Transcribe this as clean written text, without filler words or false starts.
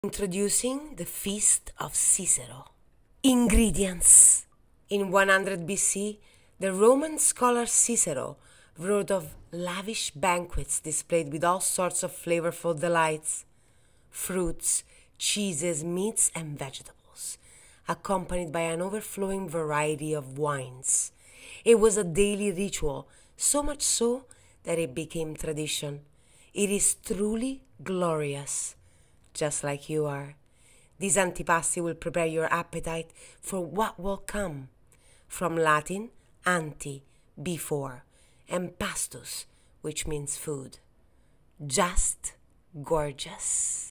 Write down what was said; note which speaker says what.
Speaker 1: Introducing the Feast of Cicero. Ingredients. In 100 BC, the Roman scholar Cicero wrote of lavish banquets displayed with all sorts of flavorful delights, fruits, cheeses, meats, and vegetables, accompanied by an overflowing variety of wines. It was a daily ritual, so much so that it became tradition. It is truly glorious, just like you are. This antipasti will prepare your appetite for what will come. From Latin, anti, before, and pastus, which means food. Just gorgeous.